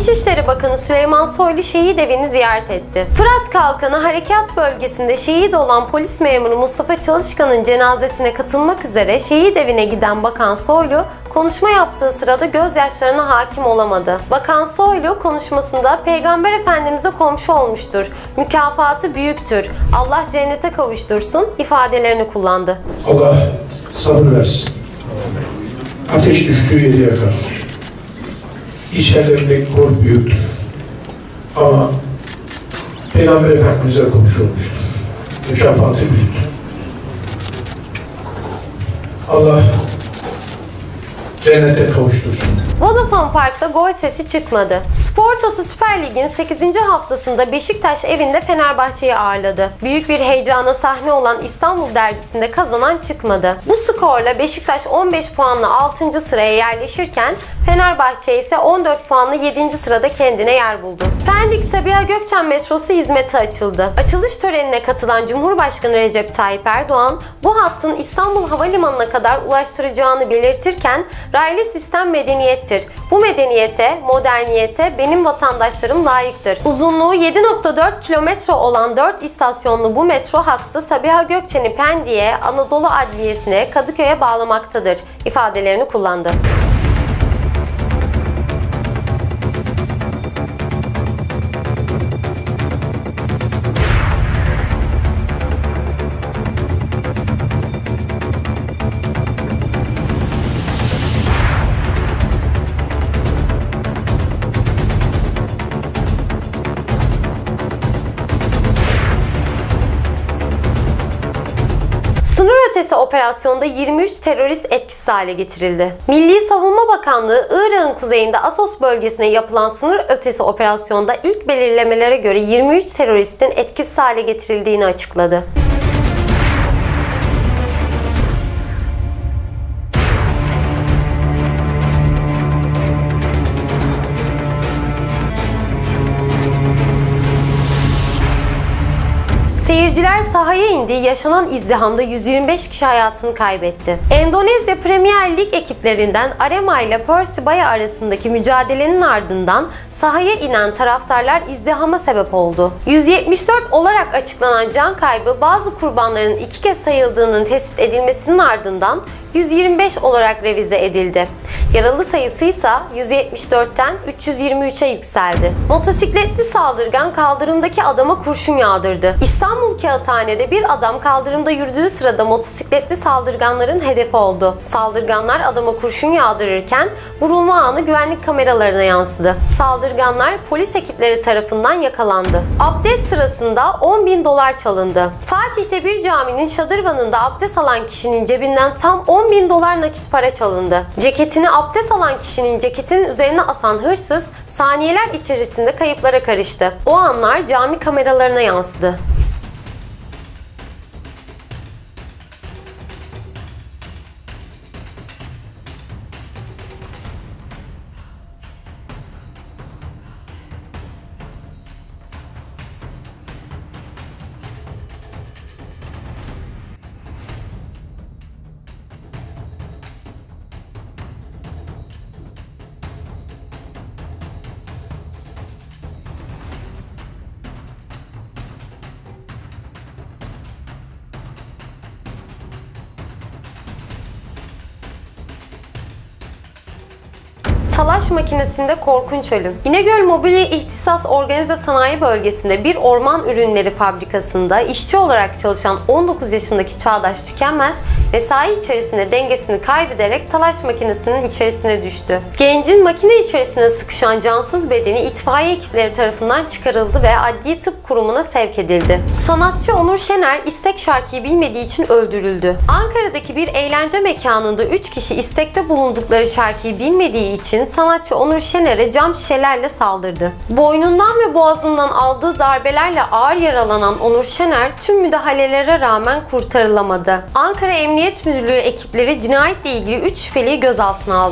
İçişleri Bakanı Süleyman Soylu şehit evini ziyaret etti. Fırat Kalkanı Harekat Bölgesi'nde şehit olan polis memuru Mustafa Çalışkan'ın cenazesine katılmak üzere şehit evine giden Bakan Soylu, konuşma yaptığı sırada gözyaşlarına hakim olamadı. Bakan Soylu konuşmasında Peygamber Efendimiz'e komşu olmuştur, mükafatı büyüktür, Allah cennete kavuştursun ifadelerini kullandı. Allah sabır versin. Ateş düştüğü yeri yakar. İçerilerindeki kor büyüktür. Ama Peygamber Efendimiz'e komşu olmuştur. Mükafatı büyüktür. Allah cennete kavuştursun. Vodafone Park'ta gol sesi çıkmadı. Spor Toto Süper Lig'in 8. haftasında Beşiktaş evinde Fenerbahçe'yi ağırladı. Büyük bir heyecana sahne olan İstanbul derbisinde kazanan çıkmadı. Bu skorla Beşiktaş 15 puanla 6. sıraya yerleşirken Fenerbahçe ise 14 puanla 7. sırada kendine yer buldu. Pendik Sabiha Gökçen metrosu hizmete açıldı. Açılış törenine katılan Cumhurbaşkanı Recep Tayyip Erdoğan, bu hattın İstanbul Havalimanı'na kadar ulaştıracağını belirtirken, raylı sistem medeniyettir. Bu medeniyete, moderniyete benim vatandaşlarım layıktır. Uzunluğu 7,4 kilometre olan 4 istasyonlu bu metro hattı Sabiha Gökçen'i Pendik'e, Anadolu Adliyesi'ne, Kadıköy'e bağlamaktadır ifadelerini kullandı. Sınır ötesi operasyonda 23 terörist etkisiz hale getirildi. Milli Savunma Bakanlığı, Irak'ın kuzeyinde Assos bölgesine yapılan sınır ötesi operasyonda ilk belirlemelere göre 23 teröristin etkisiz hale getirildiğini açıkladı. Seyirciler sahaya indi, yaşanan izdihamda 125 kişi hayatını kaybetti. Endonezya Premier Lig ekiplerinden Arema ile Persibaya arasındaki mücadelenin ardından sahaya inen taraftarlar izdihama sebep oldu. 174 olarak açıklanan can kaybı bazı kurbanların 2 kez sayıldığının tespit edilmesinin ardından 125 olarak revize edildi. Yaralı sayısı ise 174'ten 323'e yükseldi. Motosikletli saldırgan kaldırımdaki adama kurşun yağdırdı. İstanbul Kağıthane'de bir adam kaldırımda yürüdüğü sırada motosikletli saldırganların hedefi oldu. Saldırganlar adama kurşun yağdırırken vurulma anı güvenlik kameralarına yansıdı. Saldırganlar polis ekipleri tarafından yakalandı. Abdest sırasında 10.000 dolar çalındı. Fatih'te bir caminin şadırvanında abdest alan kişinin cebinden tam 10.000 dolar nakit para çalındı. Ceketini abdest alan kişinin ceketinin üzerine asan hırsız saniyeler içerisinde kayıplara karıştı. O anlar cami kameralarına yansıdı. Talaş makinesinde korkunç ölüm. İnegöl Mobilya İhtisas Organize Sanayi Bölgesi'nde bir orman ürünleri fabrikasında işçi olarak çalışan 19 yaşındaki Çağdaş Tükenmez, mesai içerisinde dengesini kaybederek talaş makinesinin içerisine düştü. Gencin makine içerisine sıkışan cansız bedeni itfaiye ekipleri tarafından çıkarıldı ve Adli Tıp Kurumu'na sevk edildi. Sanatçı Onur Şener, istek şarkıyı bilmediği için öldürüldü. Ankara'daki bir eğlence mekanında 3 kişi istekte bulundukları şarkıyı bilmediği için sanatçı Onur Şener'e cam şişelerle saldırdı. Boynundan ve boğazından aldığı darbelerle ağır yaralanan Onur Şener tüm müdahalelere rağmen kurtarılamadı. Ankara Emniyet Müdürlüğü ekipleri cinayetle ilgili 3 şüpheliyi gözaltına aldı.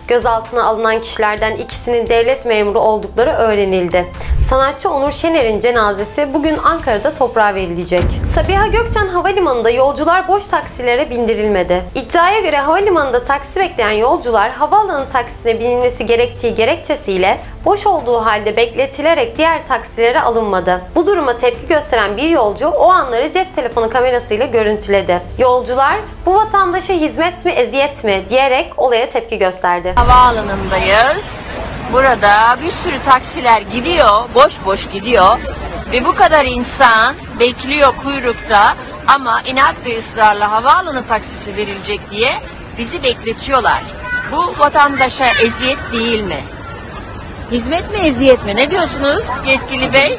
Gözaltına alınan kişilerden ikisinin devlet memuru oldukları öğrenildi. Sanatçı Onur Şener'in cenazesi bugün Ankara'da toprağa verilecek. Sabiha Gökçen Havalimanı'nda yolcular boş taksilere bindirilmedi. İddiaya göre havalimanında taksi bekleyen yolcular havaalanı taksisine binilmesi gerektiği gerekçesiyle boş olduğu halde bekletilerek diğer taksilere alınmadı. Bu duruma tepki gösteren bir yolcu o anları cep telefonu kamerasıyla görüntüledi. Yolcular "Bu vatandaşa hizmet mi, eziyet mi?" diyerek olaya tepki gösterdi. Havaalanındayız. Burada bir sürü taksiler gidiyor, boş boş gidiyor ve bu kadar insan bekliyor kuyrukta ama inat ve ısrarla havaalanı taksisi verilecek diye bizi bekletiyorlar. Bu vatandaşa eziyet değil mi? Hizmet mi, eziyet mi? Ne diyorsunuz yetkili bey?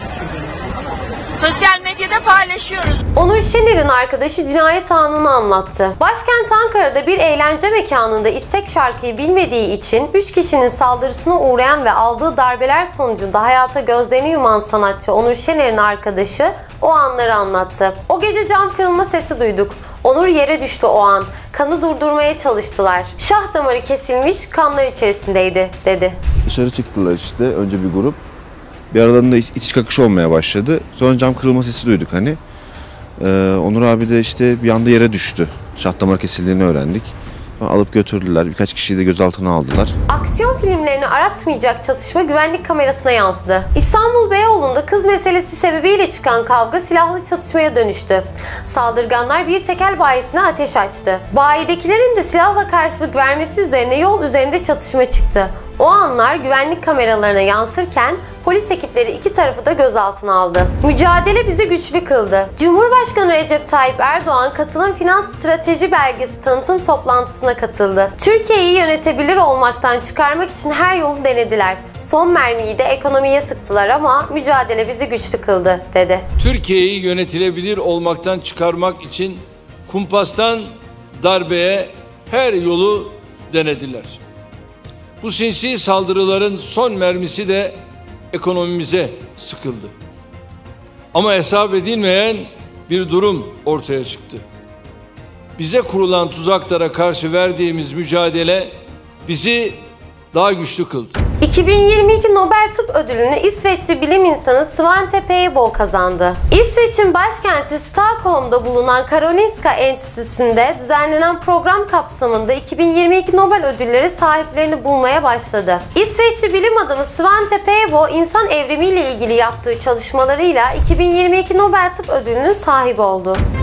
Sosyal medyada paylaşıyoruz. Onur Şener'in arkadaşı cinayet anını anlattı. Başkent Ankara'da bir eğlence mekanında istek şarkıyı bilmediği için 3 kişinin saldırısına uğrayan ve aldığı darbeler sonucunda hayata gözlerini yuman sanatçı Onur Şener'in arkadaşı o anları anlattı. "O gece cam kırılma sesi duyduk. Onur yere düştü o an. Kanı durdurmaya çalıştılar. Şah damarı kesilmiş, kanlar içerisindeydi," dedi. Dışarı çıktılar işte önce bir grup. Bir aralarında itiş kakış olmaya başladı. Sonra cam kırılma sesi duyduk hani. Onur abi de işte bir anda yere düştü. Şah damarı kesildiğini öğrendik. Sonra alıp götürdüler. Birkaç kişiyi de gözaltına aldılar. Aksiyon filmlerini aratmayacak çatışma güvenlik kamerasına yansıdı. İstanbul Beyoğlu'nda kız meselesi sebebiyle çıkan kavga silahlı çatışmaya dönüştü. Saldırganlar bir tekel bayisine ateş açtı. Bayidekilerin de silahla karşılık vermesi üzerine yol üzerinde çatışma çıktı. O anlar güvenlik kameralarına yansırken polis ekipleri iki tarafı da gözaltına aldı. Mücadele bizi güçlü kıldı. Cumhurbaşkanı Recep Tayyip Erdoğan katılım finans strateji belgesi tanıtım toplantısına katıldı. Türkiye'yi yönetebilir olmaktan çıkarmak için her yolu denediler. Son mermiyi de ekonomiye sıktılar ama mücadele bizi güçlü kıldı, dedi. Türkiye'yi yönetilebilir olmaktan çıkarmak için kumpastan darbeye her yolu denediler. Bu sinsi saldırıların son mermisi de ekonomimize sıkıldı. Ama hesap edilmeyen bir durum ortaya çıktı. Bize kurulan tuzaklara karşı verdiğimiz mücadele bizi daha güçlü kıldı. 2022 Nobel Tıp Ödülünü İsveçli bilim insanı Svante Pääbo kazandı. İsveç'in başkenti Stockholm'da bulunan Karolinska Enstitüsü'nde düzenlenen program kapsamında 2022 Nobel ödülleri sahiplerini bulmaya başladı. İsveçli bilim adamı Svante Pääbo, insan evrimiyle ilgili yaptığı çalışmalarıyla 2022 Nobel Tıp Ödülü'nün sahibi oldu.